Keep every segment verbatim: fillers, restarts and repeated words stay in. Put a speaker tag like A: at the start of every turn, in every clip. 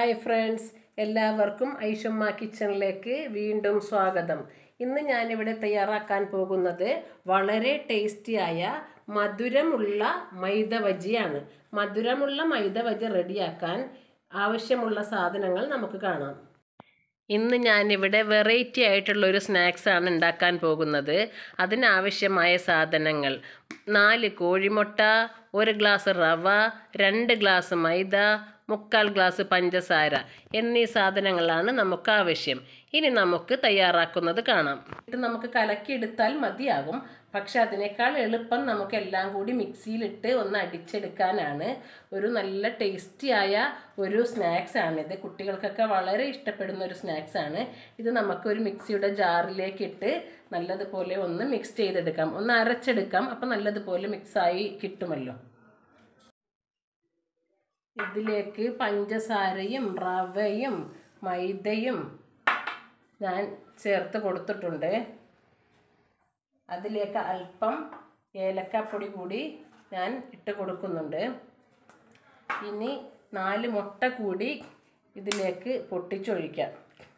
A: Hi friends, എല്ലാവർക്കും ഐഷുമ്മ കിച്ചണിലേക്ക് വീണ്ടും സ്വാഗതം. ഇന്ന് ഞാനിവിടെ തയ്യാറാക്കാൻ പോകുന്നത് വളരെ ടേസ്റ്റിയായ മധുരമുള്ള മൈദ ബജിയാണ്. മധുരമുള്ള മൈദ ബജി റെഡിയാക്കാൻ ആവശ്യമുള്ള സാധനങ്ങൾ നമുക്ക് കാണാം. ഇന്ന് ഞാനിവിടെ വെറൈറ്റി ആയിട്ടുള്ളൊരു സ്നാക്സാണ് ഉണ്ടാക്കാൻ പോകുന്നത്. അതിനാവശ്യമായ സാധനങ്ങൾ: നാല് കോഴിമുട്ട, ഒരു ഗ്ലാസ് റവ, രണ്ട് ഗ്ലാസ് മൈദ, മുക്കാൽ ഗ്ലാസ് പഞ്ചസാര എന്നീ സാധനങ്ങളാണ് നമുക്ക് ആവശ്യം. ഇനി നമുക്ക് തയ്യാറാക്കുന്നത് കാണാം. ഇത് നമുക്ക് കലക്കിയെടുത്താൽ മതിയാകും. പക്ഷെ അതിനേക്കാൾ എളുപ്പം നമുക്ക് എല്ലാം കൂടി മിക്സിയിലിട്ട് ഒന്ന് അടിച്ചെടുക്കാനാണ്. ഒരു നല്ല ടേസ്റ്റിയായ ഒരു സ്നാക്സാണിത്. കുട്ടികൾക്കൊക്കെ വളരെ ഇഷ്ടപ്പെടുന്ന ഒരു സ്നാക്സാണ്. ഇത് നമുക്കൊരു മിക്സിയുടെ ജാറിലേക്ക് ഇട്ട് നല്ലതുപോലെ ഒന്ന് മിക്സ് ചെയ്തെടുക്കാം, ഒന്ന് അരച്ചെടുക്കാം. അപ്പം നല്ലതുപോലെ മിക്സായി കിട്ടുമല്ലോ. ഇതിലേക്ക് പഞ്ചസാരയും റവയും മൈദയും ഞാൻ ചേർത്ത് കൊടുത്തിട്ടുണ്ട്. അതിലേക്ക് അല്പം ഏലക്കാപ്പൊടി കൂടി ഞാൻ ഇട്ട് കൊടുക്കുന്നുണ്ട്. ഇനി നാല് മുട്ട കൂടി ഇതിലേക്ക് പൊട്ടിച്ചൊഴിക്കാം.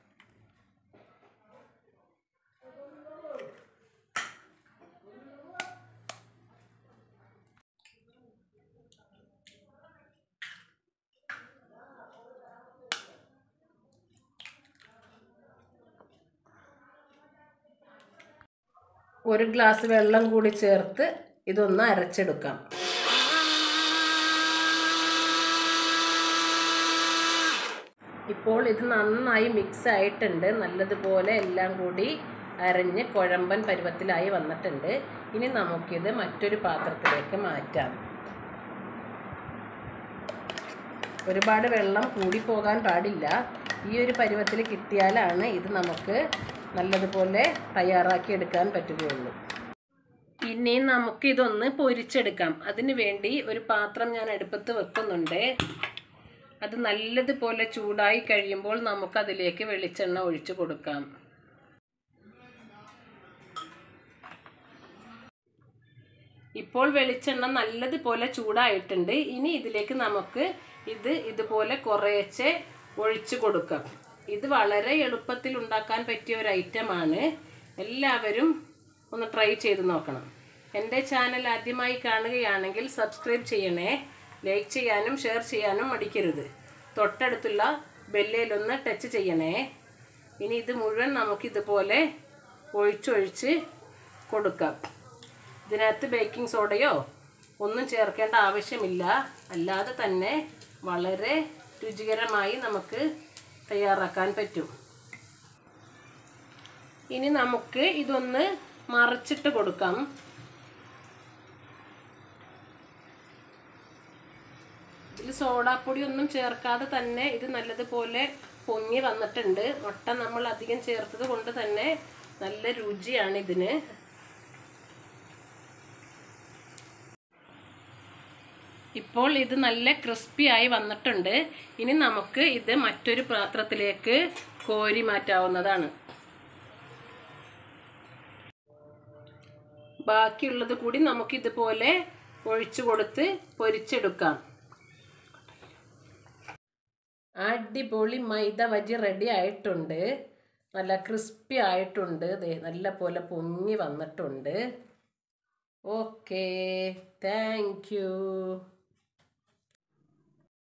A: ഒരു ഗ്ലാസ് വെള്ളം കൂടി ചേർത്ത് ഇതൊന്ന് അരച്ചെടുക്കാം. ഇപ്പോൾ ഇത് നന്നായി മിക്സ് ആയിട്ടുണ്ട്. നല്ലതുപോലെ എല്ലാം കൂടി അരഞ്ഞ് കുഴമ്പൻ പരുവത്തിലായി വന്നിട്ടുണ്ട്. ഇനി നമുക്കിത് മറ്റൊരു പാത്രത്തിലേക്ക് മാറ്റാം. ഒരുപാട് വെള്ളം കൂടി പോകാൻ പാടില്ല. ഈ ഒരു പരുവത്തിൽ കിട്ടിയാലാണ് ഇത് നമുക്ക് നല്ലതുപോലെ തയ്യാറാക്കി എടുക്കാൻ പറ്റുകയുള്ളൂ. ഇനി നമുക്കിതൊന്ന് പൊരിച്ചെടുക്കാം. അതിന് വേണ്ടി ഒരു പാത്രം ഞാൻ അടുപ്പത്ത് വെക്കുന്നുണ്ട്. അത് നല്ലതുപോലെ ചൂടായി കഴിയുമ്പോൾ നമുക്കതിലേക്ക് വെളിച്ചെണ്ണ ഒഴിച്ചു കൊടുക്കാം. ഇപ്പോൾ വെളിച്ചെണ്ണ നല്ലതുപോലെ ചൂടായിട്ടുണ്ട്. ഇനി ഇതിലേക്ക് നമുക്ക് ഇത് ഇതുപോലെ കുറേശ്ശെ ഒഴിച്ചു കൊടുക്കാം. ഇത് വളരെ എളുപ്പത്തിൽ ഉണ്ടാക്കാൻ പറ്റിയ ഒരു ഐറ്റമാണ്. എല്ലാവരും ഒന്ന് ട്രൈ ചെയ്ത് നോക്കണം. എൻ്റെ ചാനൽ ആദ്യമായി കാണുകയാണെങ്കിൽ സബ്സ്ക്രൈബ് ചെയ്യണേ. ലൈക്ക് ചെയ്യാനും ഷെയർ ചെയ്യാനും മടിക്കരുത്. തൊട്ടടുത്തുള്ള ബെല്ലിലൊന്ന് ടച്ച് ചെയ്യണേ. ഇനി ഇത് മുഴുവൻ നമുക്കിതുപോലെ ഒഴിച്ചൊഴിച്ച് കൊടുക്കാം. ഇതിനകത്ത് ബേക്കിംഗ് സോഡയോ ഒന്നും ചേർക്കേണ്ട ആവശ്യമില്ല. അല്ലാതെ തന്നെ വളരെ രുചികരമായി നമുക്ക് തയ്യാറാക്കാൻ പറ്റും. ഇനി നമുക്ക് ഇതൊന്ന് മറിച്ചിട്ട് കൊടുക്കാം. ഇതിൽ സോഡാപ്പൊടി ഒന്നും ചേർക്കാതെ തന്നെ ഇത് നല്ലതുപോലെ പൊങ്ങി വന്നിട്ടുണ്ട്. മുട്ട നമ്മൾ അധികം ചേർത്തത് കൊണ്ട് തന്നെ നല്ല രുചിയാണ് ഇതിന്. ഇപ്പോൾ ഇത് നല്ല ക്രിസ്പി ആയി വന്നിട്ടുണ്ട്. ഇനി നമുക്ക് ഇത് മറ്റൊരു പാത്രത്തിലേക്ക് കോരി മാറ്റാവുന്നതാണ്. ബാക്കിയുള്ളത് കൂടി നമുക്കിതുപോലെ ഒഴിച്ചു കൊടുത്ത് പൊരിച്ചെടുക്കാം. അടിപൊളി മൈദ ബജി റെഡി ആയിട്ടുണ്ട്. നല്ല ക്രിസ്പി ആയിട്ടുണ്ട്. നല്ല പോലെ പൊങ്ങി വന്നിട്ടുണ്ട്. Okay, thank U.